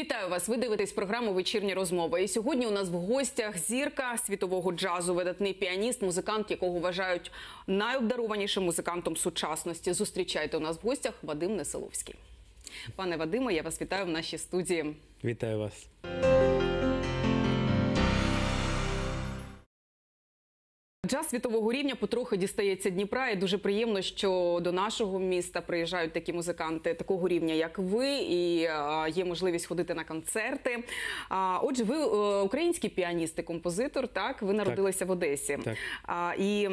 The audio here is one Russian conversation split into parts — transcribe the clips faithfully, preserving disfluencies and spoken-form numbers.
Вітаю вас! Ви дивитесь програму «Вечірні розмови». І сьогодні у нас в гостях зірка світового джазу, видатний піаніст, музикант, якого вважають найобдарованішим музикантом сучасності. Зустрічайте у нас в гостях Вадим Несиловський. Пане Вадиме, я вас вітаю в нашій студії. Вітаю вас. Джаз світового рівня потрохи дістається Дніпра, і дуже приємно, що до нашого міста приїжджають такі музиканти такого рівня, як ви, і є можливість ходити на концерти. Отже, ви український піаніст і композитор, так? Ви народилися так. в Одесі. Так. І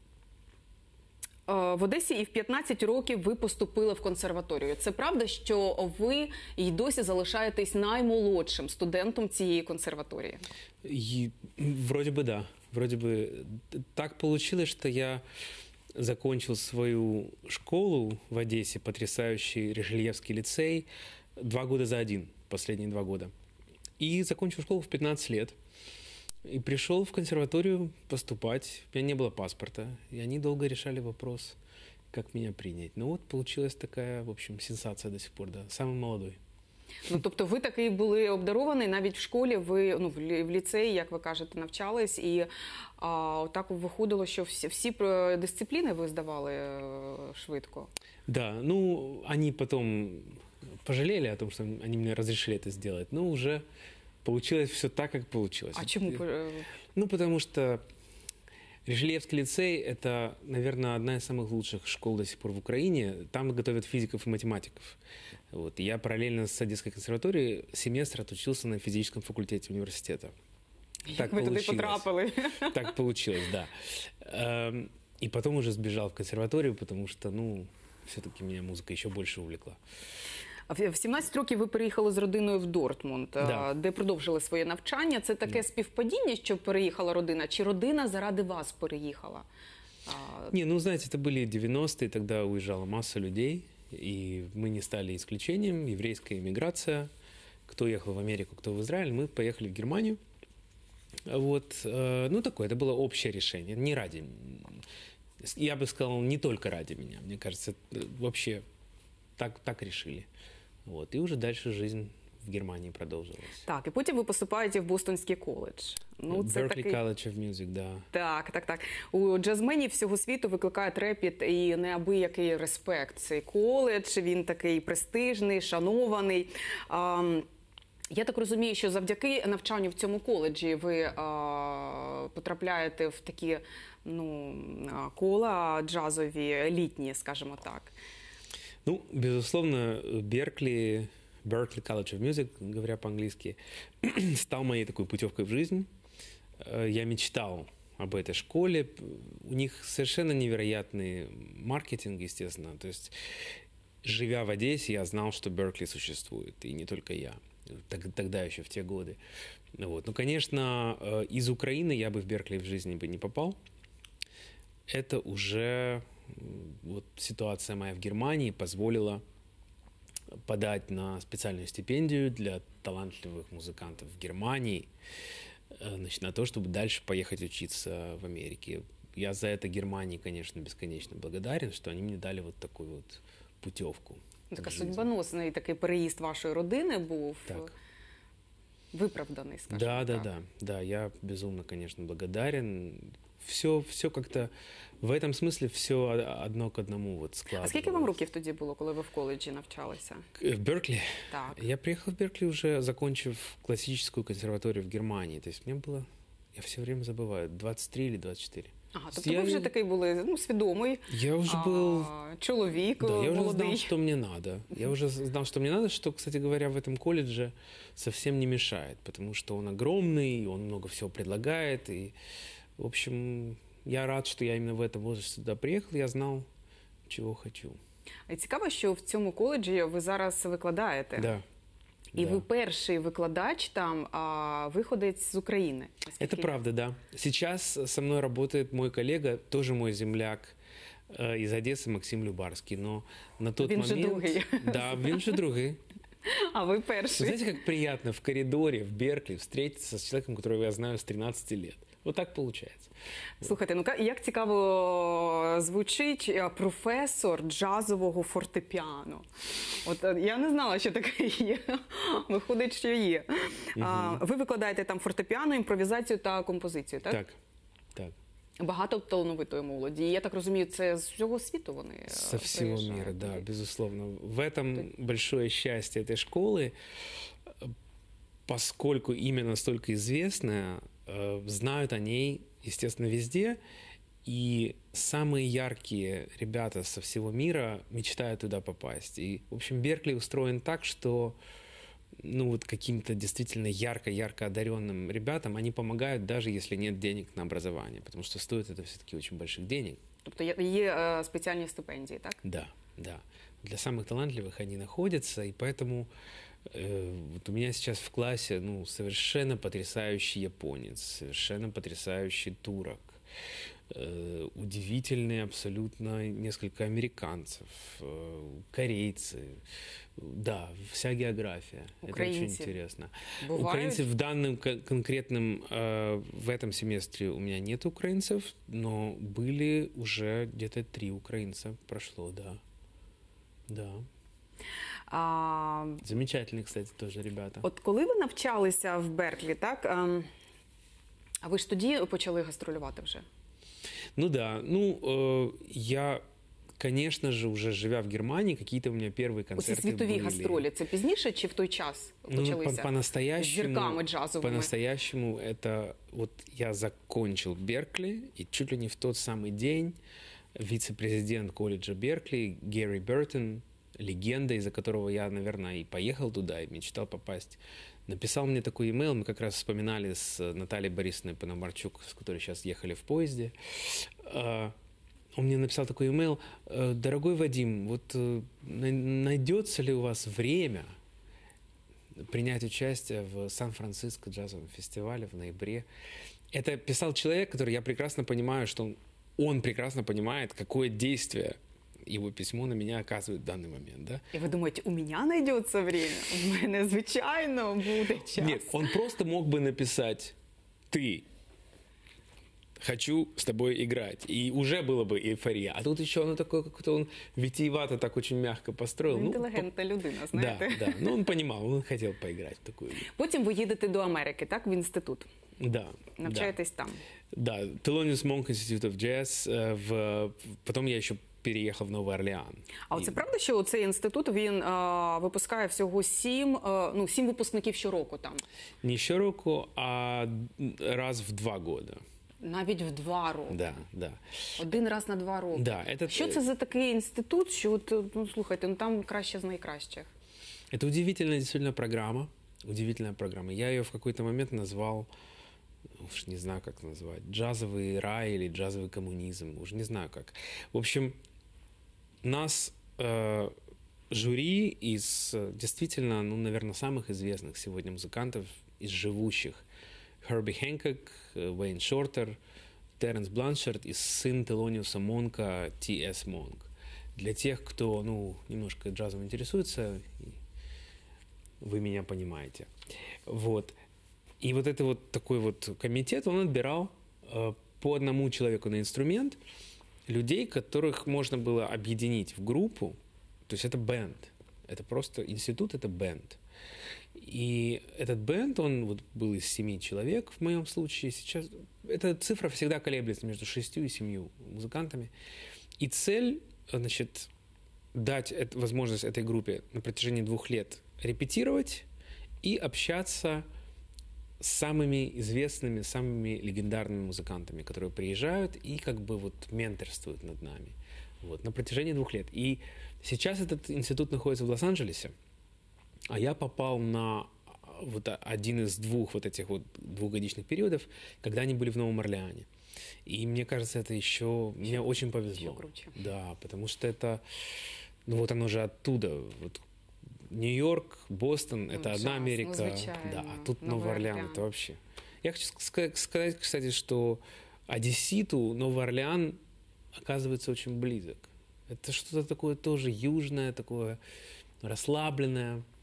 в Одесі і в п'ятнадцять років ви поступили в консерваторію. Це правда, що ви і досі залишаєтесь наймолодшим студентом цієї консерваторії? И, вроде бы да. Вроде бы так получилось, что я закончил свою школу в Одессе, потрясающий Ришельевский лицей, два года за один, последние два года. И закончил школу в пятнадцать лет. И пришел в консерваторию поступать. У меня не было паспорта. И они долго решали вопрос, как меня принять. Ну вот получилась такая, в общем, сенсация до сих пор, да. Самый молодой. Ну, тобто ви такий були обдарований, навіть в школі, ви, ну, в ліцеї, як ви кажете, навчались, і а, так виходило, що всі, всі дисципліни ви здавали швидко? Да, ну, они потом пожалели о том, что они мне разрешили это сделать, но уже получилось все так, как получилось. А чему? Ну, потому что Ришельевский лицей – это, наверное, одна из самых лучших школ до сих пор в Украине. Там готовят физиков и математиков. Вот. Я параллельно с Одесской консерваторией семестр отучился на физическом факультете университета. Так вы туда потрапили. Так получилось, да. И потом уже сбежал в консерваторию, потому что, ну, все-таки меня музыка еще больше увлекла. В сімнадцять років ви переїхали з родиною в Дортмунд, да. де продовжили своє навчання. Це таке да. співпадіння, що переїхала родина? Чи родина заради вас переїхала? Не, ну, знаете, это были девяностые, тогда уезжала масса людей, и мы не стали исключением. Еврейская иммиграция. Кто ехал в Америку, кто в Израиль, мы поехали в Германию. Вот, ну, такое, это было общее решение, не ради, я бы сказал, не только ради меня, мне кажется, вообще так, так решили. Вот, и уже дальше жизнь в Германії продовжилась. Так, і потім ви поступаєте в Бостонський коледж. Ну, це Berklee такий... College of Music, да. Так, так, так. У джазменів всього світу викликає трепіт і неабиякий респект. Цей коледж, він такий престижний, шанований. А, я так розумію, що завдяки навчанню в цьому коледжі ви а, потрапляєте в такі, ну, кола джазові, елітні, скажімо так. Ну, безусловно, Беркли, Berklee College of Music, говоря по-английски, стал моей такой путевкой в жизнь. Я мечтал об этой школе. У них совершенно невероятный маркетинг, естественно. То есть, живя в Одессе, я знал, что Беркли существует, и не только я. Тогда еще, в те годы. Вот. Ну, конечно, из Украины я бы в Беркли в жизни бы не попал. Это уже... Вот ситуация моя в Германии позволила подать на специальную стипендию для талантливых музыкантов в Германии, значит, на то, чтобы дальше поехать учиться в Америке. Я за это Германии, конечно, бесконечно благодарен, что они мне дали вот такую вот путевку. Така судьбоносний такий переїзд вашої родини був так. виправданий, скажімо да, так. Да, да, да, я безумно, конечно, благодарен. Все, все как-то, в этом смысле все одно к одному вот складывалось. А скільки вам років тоді було, коли ви в коледжі навчалися? В Беркли? Так. Я приехал в Беркли уже, закончив классическую консерваторию в Германии. То есть мне было, я все время забываю, двадцать три или двадцать четыре. Ага, тобто я... ви вже такий були, ну, свідомий я уже был... а, чоловік, да, молодий. Я уже знал, что мне надо. Я уже знал, что мне надо, что, кстати говоря, в этом колледже совсем не мешает, потому что он огромный, он много всего предлагает, и, в общем, я рад, что я именно в этом возрасте сюда приехал, я знал, чего хочу. І цікаво, що в цьому коледжі ви зараз викладаєте. Да. І да. ви перший викладач там, а виходець з України. Это правда, да. Сейчас со мной работает мой коллега, тоже мой земляк э, из Одессы, Максим Любарский. Но на тот він момент... же другий. Да, він же другий. А вы перший. Знаете, как приятно в коридоре в Беркли встретиться с человеком, которого я знаю с тринадцати лет. Вот так получается. Слухайте, ну ка- як цікаво звучить е, професор джазового фортепіано. От е, я не знала, що таке є. Виходить, що є. А, ви викладаєте там фортепіано, імпровізацію та композицію, так? Так, так. Багато талановитої молоді. І я так розумію, це з всього світу вони е, Со всего приїжджають мира, да, туди. безусловно. В этом большое счастье этой школы, э, поскольку имя настолько известное, э, знают о ней, естественно, везде, и самые яркие ребята со всего мира мечтают туда попасть. И, в общем, Беркли устроен так, что ну вот каким-то действительно ярко-ярко одаренным ребятам они помогают, даже если нет денег на образование, потому что стоит это все-таки очень больших денег. Тобто є, є е, спеціальні стипендії, так? Да, да. Для самых талантливых они находятся, и поэтому э, вот у меня сейчас в классе ну, совершенно потрясающий японец, совершенно потрясающий турок, э, удивительные абсолютно несколько американцев, э, корейцы. Да, вся география. Это очень Украинцы интересно. бывают? Украинцы в данном кон- конкретном, э, в этом семестре у меня нет украинцев, но были уже где-то три украинца прошло, да. Да. А, Замечательные, кстати, тоже ребята. от коли ви навчалися в Берклі, так? ем, А ви ж тоді почали гастролювати вже? Ну да, ну э, я, конечно же, уже живя в Германии, какие-то у меня первые Оці концерты світові были. гастролі, це пізніше чи в той час Ну, почалися? по- по-настоящему, зірками джазовими. по-настоящему это вот я закончил Беркли, и чуть ли не в тот самый день вице-президент колледжа Беркли Гэри Бертон, легенда, из-за которого я, наверное, и поехал туда, и мечтал попасть, написал мне такой имейл. Мы как раз вспоминали с Натальей Борисовной Пономарчук, с которой сейчас ехали в поезде. А, Он мне написал такой имейл: «Э, дорогой Вадим, вот э, най- найдется ли у вас время принять участие в Сан-Франциско джазовом фестивале в ноябре?» Это писал человек, который, я прекрасно понимаю, что он, он прекрасно понимает, какое действие его письмо на меня оказывает в данный момент, да? І ви думаєте, у мене знайдеться время? У мене, звичайно, буде час. Нет, он просто мог бы написать: «Ты, хочу с тобой играть». И уже было бы эйфория. А тут еще оно такое, как-то он витиевато так очень мягко построил. Ну, Інтелігентна людина, по- знаєте. Да, да. Ну, он понимал, он хотел поиграть в такую игру. Потім ви їдете до Америки, так, в інститут. Да. Навчаєтесь там. Да, да. Thelonious Monk Institute of Jazz. э, В... Потом я еще переехал в Новый Орлеан. А И- це правда, що цей інститут, він е, випускає всього сім, е, ну, сім випускників щороку там? Не щороку, а раз в два года. Навіть в два роки. Да, да. Один раз на два роки. Да, это- Що це за такий інститут, що от, ну, слухайте, ну там краще з найкращих? Это удивительная действительно программа. Удивительная программа. Я ее в какой-то момент назвал, уж не знаю, как назвать, джазовый рай или джазовый коммунизм, уже не знаю как. В общем, нас э, жюри из э, действительно, ну, наверное, самых известных сегодня музыкантов, из живущих. Херби Хэнкок, э, Уэйн Шортер, Теренс Бланшард и сын Телониуса Монка Ти Эс Монк. Для тех, кто, ну, немножко джазом интересуется, вы меня понимаете. Вот. И вот это вот такой вот комитет, он отбирал э, по одному человеку на инструмент людей, которых можно было объединить в группу. То есть это бенд. Это просто институт, это бенд. И этот бенд, он вот был из семи человек в моем случае. Сейчас эта цифра всегда колеблется между шестью и семью музыкантами. И цель, значит, дать эт- возможность этой группе на протяжении двух лет репетировать и общаться с самыми известными, самыми легендарными музыкантами, которые приезжают и как бы вот менторствуют над нами. Вот, на протяжении двух лет. И сейчас этот институт находится в Лос-Анджелесе, а я попал на вот один из двух вот этих вот двухгодичных периодов, когда они были в Новом Орлеане. И мне кажется, это еще... Мне очень повезло. еще круче. Да, потому что это... Ну вот оно же оттуда. Вот Нью-Йорк, Бостон — это джаз, одна ну, Америка. звичайно. Да, а тут Новый Новый Орлеан — Орлеан. это вообще... Я хочу ска- сказать, кстати, что Одесситу Новый Орлеан оказывается очень близок. Это что-то такое тоже южное, такое расслабленное.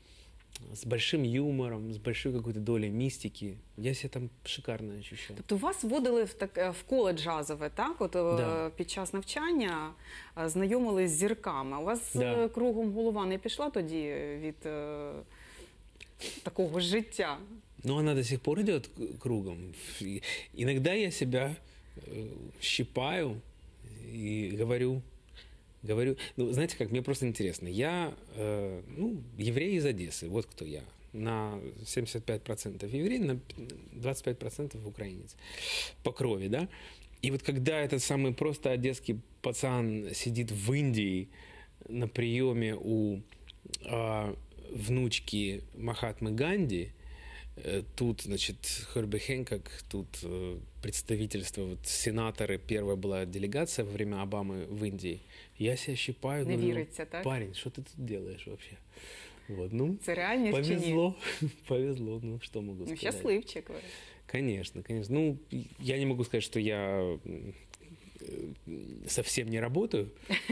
с большим юмором, с большой какой-то долей мистики. Я себя там шикарно ощущал. Тобто вас вводили в так в коле джазове, так? От е, Да. під час навчання е, знайомились з зірками. У вас Да. е, кругом голова не пішла тоді від е, такого життя? Но она до сих пор идет к- кругом. И иногда я себя э, щипаю и говорю, говорю, ну, знаете как, мне просто интересно. Я, э, ну, еврей из Одессы, вот кто я. На семьдесят пять процентов еврей, на двадцать пять процентов украинец. По крови, да? И вот когда этот самый просто одесский пацан сидит в Индии на приеме у а, внучки Махатмы Ганди, э, тут, значит, Херби Хэнкок, тут э, представительство, вот сенаторы, первая была делегация во время Обамы в Индии. Я себя щипаю, Не говорю, віриться, так? парень, что ты тут делаешь вообще? Вот, ну, Це реальність чи ні? повезло, повезло, ну, что могу Ну, сказать. щасливчик ви. Конечно, конечно. Ну, я не могу сказать, что я м, э, совсем не работаю.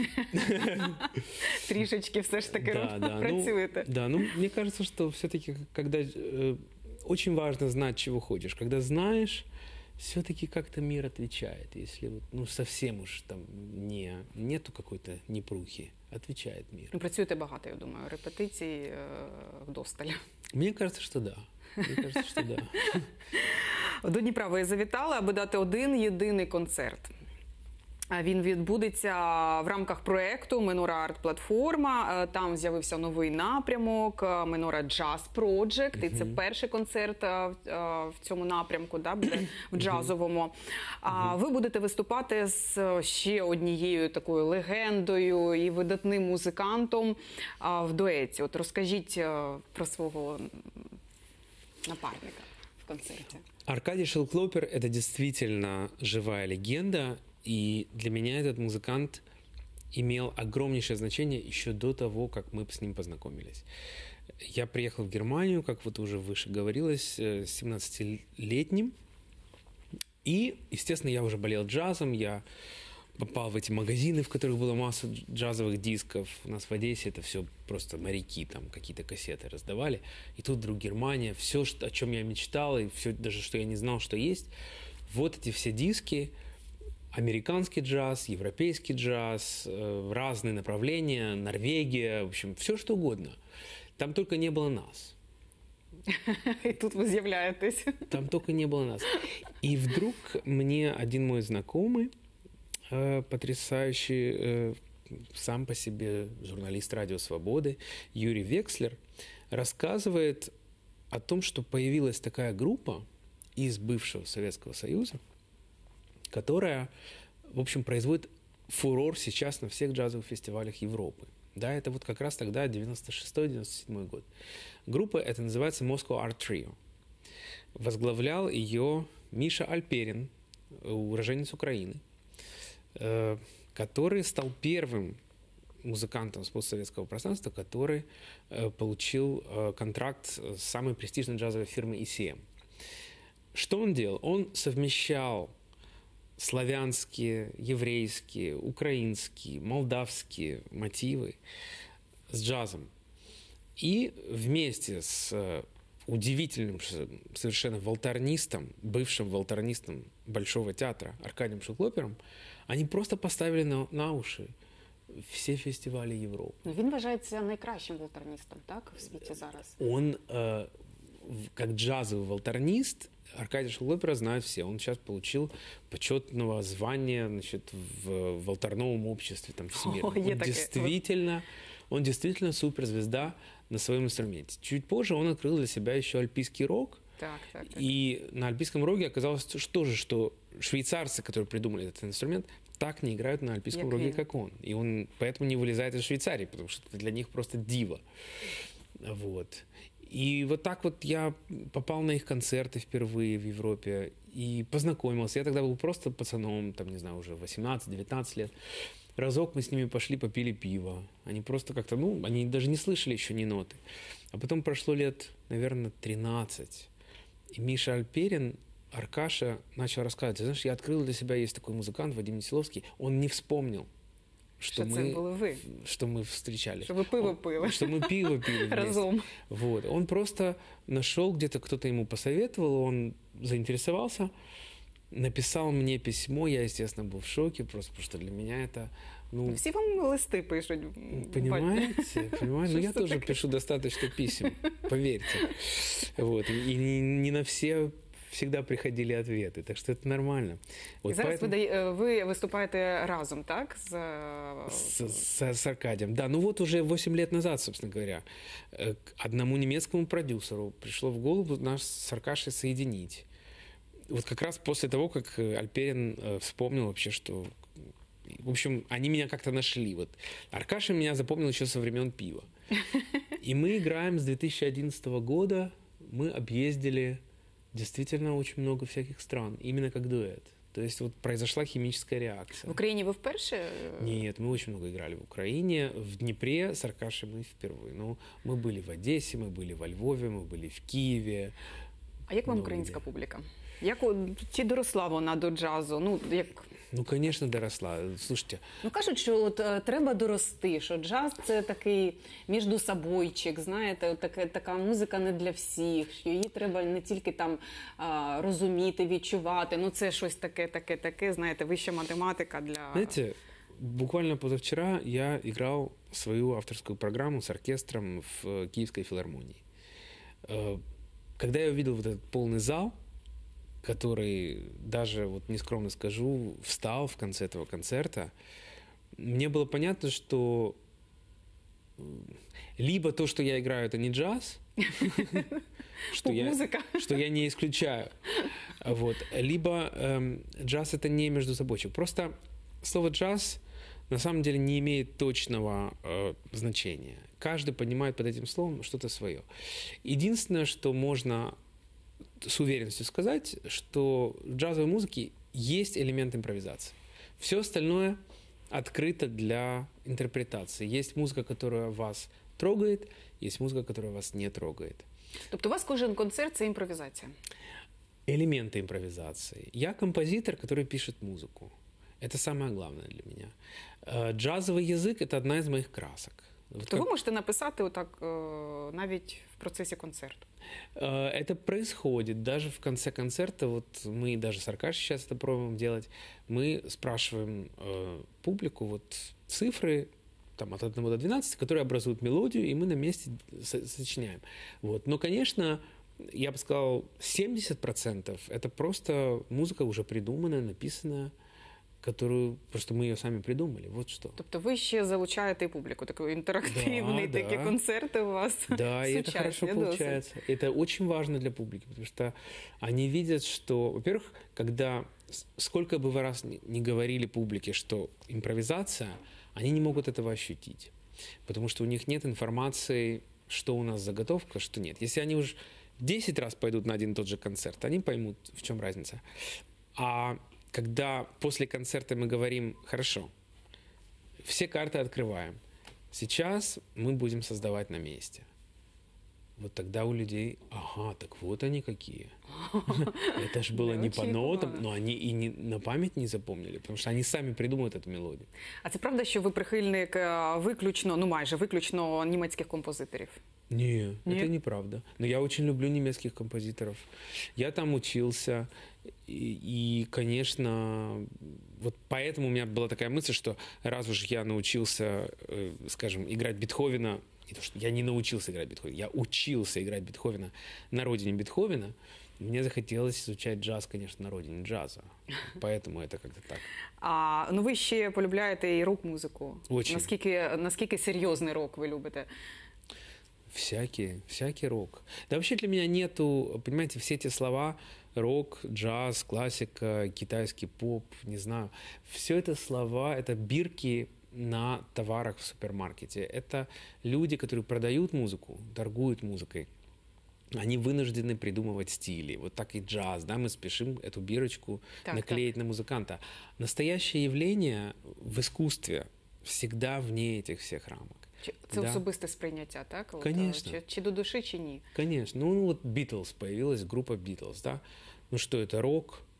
Трішечки все ж таки Да, да, ну, працюєте. да, ну, мне кажется, что все-таки, когда э, очень важно знать, чего хочешь. Когда знаешь, все-таки как-то мир отвечает. Если вот, ну, совсем уж там не, нету какой-то непрухи, отвечает мир. Ну, працюєте багато, я думаю, репетицій е, вдосталь. Мне кажется, что да. Мне кажется, что да. До Дніпра ви завітали, аби дати один єдиний концерт. А Він відбудеться в рамках проєкту Menorah Арт Платформа. Е, Там з'явився новий напрямок Menorah Jazz Project. І це перший концерт е, в- е, в цьому напрямку, да, буде в джазовому. А ви будете виступати з е, ще однією такою легендою і видатним музикантом а, в дуеті. От розкажіть е, про свого м, напарника в концерті. Аркадий Шелклопер – это действительно живая легенда, и для меня этот музыкант имел огромнейшее значение еще до того, как мы с ним познакомились. Я приехал в Германию, как вот уже выше говорилось, э, семнадцатилетним, и, естественно, я уже болел джазом, я попал в эти магазины, в которых была масса дж- джазовых дисков. У нас в Одессе это все просто моряки, там какие-то кассеты раздавали. И тут вдруг Германия, все, о чем я мечтал, и все, даже что я не знал, что есть. Вот эти все диски, американский джаз, европейский джаз, э, разные направления, Норвегия, в общем, все что угодно. Там только не было нас. І тут ви з'являєтесь. Там только не было нас. И вдруг мне один мой знакомый, э, потрясающий, э, сам по себе журналист «Радио Свободы», Юрий Векслер, рассказывает о том, что появилась такая группа из бывшего Советского Союза, которая, в общем, производит фурор сейчас на всех джазовых фестивалях Европы. Да, это вот как раз тогда девяносто шестой — девяносто седьмой год. Группа эта называется Moscow Art Trio. Возглавлял ее Миша Альперин, уроженец Украины, э, который стал первым музыкантом с постсоветского пространства, который э, получил э, контракт с самой престижной джазовой фирмой и си эм. Что он делал? Он совмещал славянские, еврейские, украинские, молдавские мотивы с джазом. И вместе с э, удивительным ш- совершенно волторнистом, бывшим волторнистом Большого театра Аркадием Шелклопером, они просто поставили на, на уши все фестивали Европы. Ну, він вважається найкращим волторністом, так, в світі зараз. Он, э, в- как джазовый волторнист, Аркадия Шелклопера знают все. Он сейчас получил почетного звания, значит, в волторном обществе там, всемирном. О, е Он таке. действительно, он действительно суперзвезда на своем инструменте. Чуть позже он открыл для себя еще альпийский рок. Так, так, так. И на альпийском роге оказалось что- тоже, что швейцарцы, которые придумали этот инструмент, так не играют на альпийском Як роге, він. как он. И он поэтому не вылезает из Швейцарии, потому что это для них просто диво. Вот. И вот так вот я попал на их концерты впервые в Европе и познакомился. Я тогда был просто пацаном, там, не знаю, уже восемнадцать-девятнадцать лет. Разок мы с ними пошли, попили пиво. Они просто как-то, ну, они даже не слышали еще ни ноты. А потом прошло лет, наверное, тринадцать. И Миша Альперин, Аркаша, начал рассказывать. Ты знаешь, я открыл для себя, есть такой музыкант Вадим Несиловский. Он не вспомнил. что, Що це мы, були ви? что мы встречались. Що ви пиво Он- пили Что мы пиво пили вместе. разом. Вот. Он просто нашел где-то, кто-то ему посоветовал, он заинтересовался, написал мне письмо, я, естественно, был в шоке, просто потому что для меня это, ну, Всі вам листи пишуть. понимаете, понимаете, ну я Что тоже такое? пишу достаточно писем, поверьте. Вот. И не, не на все всегда приходили ответы, так что это нормально. І Вот зараз ви, поэтому- дає- ви виступаєте разом, так? З... С, с- с Аркадием. Да, ну вот уже восемь лет назад, собственно говоря, э, к одному немецкому продюсеру пришло в голову нас с Аркашей соединить. Вот как раз после того, как э, Альперин э, вспомнил вообще, что... В общем, они меня как-то нашли. Вот. Аркаша меня запомнил еще со времен пива. И мы играем с две тысячи одиннадцатого года. Мы объездили действительно очень много всяких стран, именно как дуэт. То есть вот произошла химическая реакция. В Україні ви вперше? Нет, мы очень много играли в Украине. В Днепре с Аркашей мы впервые. Ну, мы были в Одессе, мы были во Львове, мы были в Киеве. А як вам Ну, українська де? публіка? Як, о- чи доросла вона до джазу? Ну, як... Ну, конечно, доросла. Слушайте, Ну кажуть, що от е, треба дорости, що джаз це такий міждусобойчик, знаєте, от таке, така музика не для всіх, що її треба не тільки там а, розуміти, відчувати. Ну, це щось таке, таке, таке, знаєте, вища математика для... знаете, буквально позавчера я играл свою авторскую программу с оркестром в э, Киевской филармонии. Э, Когда я увидел вот этот полный зал, который, даже, вот нескромно скажу, встал в конце этого концерта, мне было понятно, что э, либо то, что я играю, это не джаз, что я, Поп-музыка. что я не исключаю, вот, либо эм, джаз это не междусобойчик. Просто слово джаз на самом деле не имеет точного э, значения. Каждый понимает под этим словом что-то свое. Единственное, что можно с уверенностью сказать, что в джазовой музыке есть элемент импровизации. Все остальное открыто для интерпретации. Есть музыка, которая вас трогает, есть музыка, которая вас не трогает. Тобто у вас кожен концерт – це імпровізація? Элементы импровизации. Я композитор, который пишет музыку. Это самое главное для меня. Э, Джазовый язык – это одна из моих красок. Вот То как- ви можете написати отак е, навіть в процесі концерту? Э, Это происходит даже в конце концерта. Вот мы даже с Аркашей сейчас это пробуем делать. Мы спрашиваем э, публику вот цифры там, от одного до двенадцати, которые образуют мелодию, и мы на месте со- сочиняем. Вот. Но, конечно, я бы сказал, семьдесят процентов это просто музыка уже придуманная, написанная, которую просто мы ее сами придумали. Вот что. Тобто ви ще залучаєте і публіку, такий інтерактивний, Да, такі да. концерти у вас. Да, и это сучасні хорошо досить. получается. Это очень важно для публики, потому что они видят, что, во-первых, когда с- сколько бы вы раз ни ни говорили публике, что импровизация, они не могут этого ощутить, потому что у них нет информации, что у нас заготовка, что нет. Если они уже десять раз пойдут на один и тот же концерт, они поймут, в чем разница. А когда после концерта мы говорим, хорошо, все карты открываем, сейчас мы будем создавать на месте. Вот тогда у людей, ага, так вот они какие. Это ж было не по нотам, но они и не, на память не запомнили, потому что они сами придумают эту мелодию. А це правда, що ви прихильник е, виключно, ну майже виключно німецьких композиторів? Не, Нет? это неправда. Но я очень люблю немецких композиторов. Я там учился, и, и, конечно, вот поэтому у меня была такая мысль, что раз уж я научился, э, скажем, играть Бетховена, не то, что я не научился играть Бетховена, я учился играть Бетховена на родине Бетховена, мне захотелось изучать джаз, конечно, на родине джаза. Поэтому это как-то так. А ну ви ще полюбляєте і рок-музику. Очень. Наскільки, наскільки серйозний рок ви любите? Всякий, всякий рок. Да вообще для меня нету, понимаете, все эти слова рок, джаз, классика, китайский поп, не знаю, все это слова, это бирки на товарах в супермаркете. Это люди, которые продают музыку, торгуют музыкой. Они вынуждены придумывать стили. Вот так и джаз, да, мы спешим эту бирочку Так, наклеить на музыканта. Настоящее явление в искусстве всегда вне этих всех рамок. Чи- Це Да. особисте сприйняття, так? От, Конечно. Чи, чи до душі, чи ні? Конечно. Ну, ну вот Beatles, появилась группа Beatles, да? Ну что это, рок?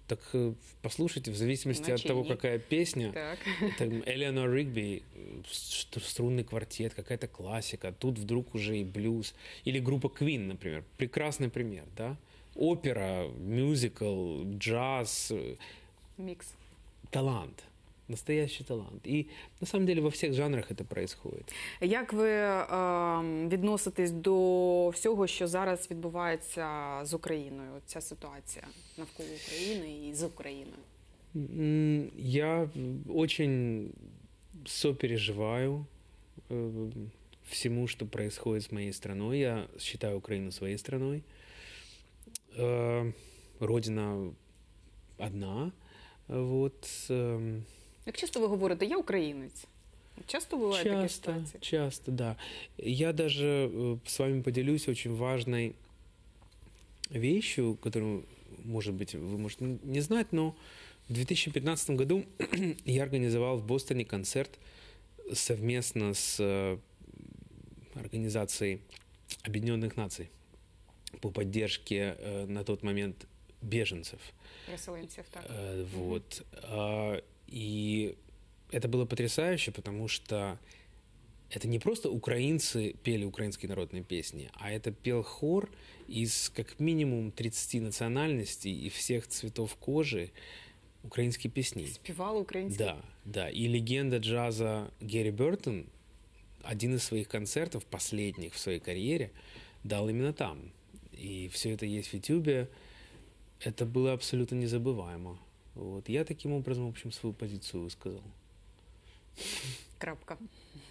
Так э, послушайте, в зависимости от Иначе того, нет. какая песня. Так. Там Элеонор Ригби, ст- струнный квартет, какая-то классика. Тут вдруг уже и блюз. Или группа Queen, например. Прекрасный пример, да? Опера, мюзикл, джаз. э, Мікс. Талант. Настоящий талант. И на самом деле во всех жанрах это происходит. Як ви е, відноситесь до всього, що зараз відбувається з Україною? От ця ситуація навколо України і з Україною? М, Я очень сопереживаю э, всему, что происходит с моей страной. Я считаю Украину своей страной. Э, Родина одна. Вот. эм, Як часто ви говорите, я українець? Часто бувають такі Часто, ситуації? часто, да. Я даже э, с вами поделюсь очень важной вещью, которую, может быть, вы можете не знать, но в две тысячи пятнадцатом году я организовал в Бостоне концерт совместно с э, Организацией Объединенных Наций по поддержке э, на тот момент беженцев. Переселенців, так. Э, Вот. А, И это было потрясающе, потому что это не просто украинцы пели украинские народные песни, а это пел хор из как минимум тридцати национальностей и всех цветов кожи украинские песни. Співали українською? Да, да. И легенда джаза Герри Бертон один из своих концертов, последних в своей карьере, дал именно там. И все это есть в Ютубе. Это было абсолютно незабываемо. Вот. Я таким образом, в общем, свою позицию высказал. Крапка.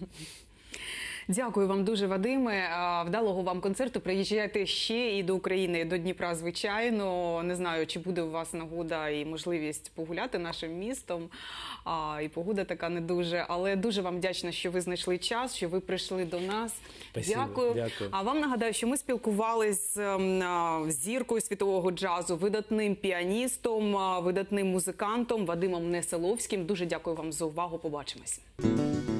Дякую вам дуже, Вадиме. А, Вдалого вам концерту. Приїжджайте ще і до України, і до Дніпра, звичайно. Не знаю, чи буде у вас нагода і можливість погуляти нашим містом. А, і погода така не дуже. Але дуже вам вдячна, що ви знайшли час, що ви прийшли до нас. Спасибо. Дякую. Дякую. А вам нагадаю, що ми спілкувалися з ем, а, зіркою світового джазу, видатним піаністом, а, видатним музикантом Вадимом Несиловським. Дуже дякую вам за увагу. Побачимось.